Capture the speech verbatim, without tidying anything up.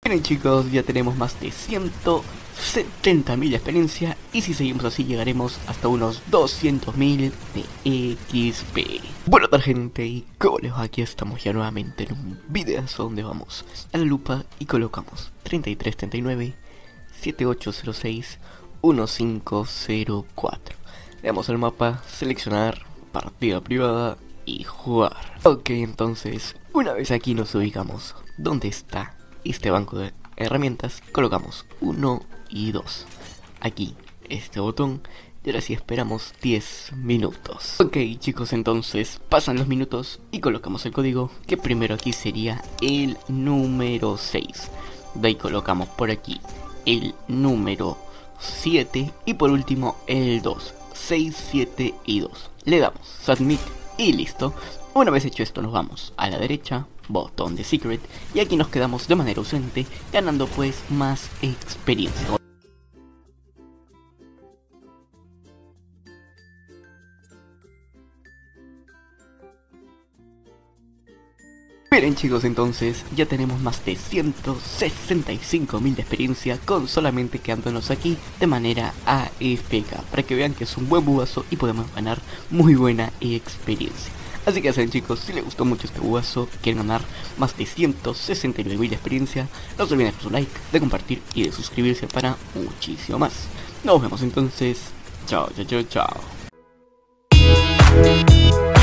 Miren chicos, ya tenemos más de ciento setenta mil de experiencia y si seguimos así llegaremos hasta unos doscientos mil de X P. Bueno tal gente, y como les va, aquí estamos ya nuevamente en un videazo donde vamos a la lupa y colocamos treinta y tres treinta y nueve setenta y ocho cero seis quince cero cuatro. Le damos al mapa, seleccionar, partida privada y jugar. Ok, entonces una vez aquí nos ubicamos donde está este banco de herramientas, colocamos uno y dos. Aquí este botón y ahora sí esperamos diez minutos. Ok chicos, entonces pasan los minutos y colocamos el código, que primero aquí sería el número seis. De ahí colocamos por aquí el número siete y por último el dos. seis, siete y dos. Le damos submit y listo. Una vez hecho esto nos vamos a la derecha, botón de secret, y aquí nos quedamos de manera ausente, ganando pues más experiencia. Miren chicos, entonces ya tenemos más de ciento sesenta y cinco mil de experiencia con solamente quedándonos aquí de manera A F K, para que vean que es un buen bugazo y podemos ganar muy buena experiencia. Así que ya saben chicos, si les gustó mucho este bugazo, quieren ganar más de ciento sesenta y nueve mil de experiencia, no se olviden de dejar su like, de compartir y de suscribirse para muchísimo más. Nos vemos entonces, chao chao chao chao.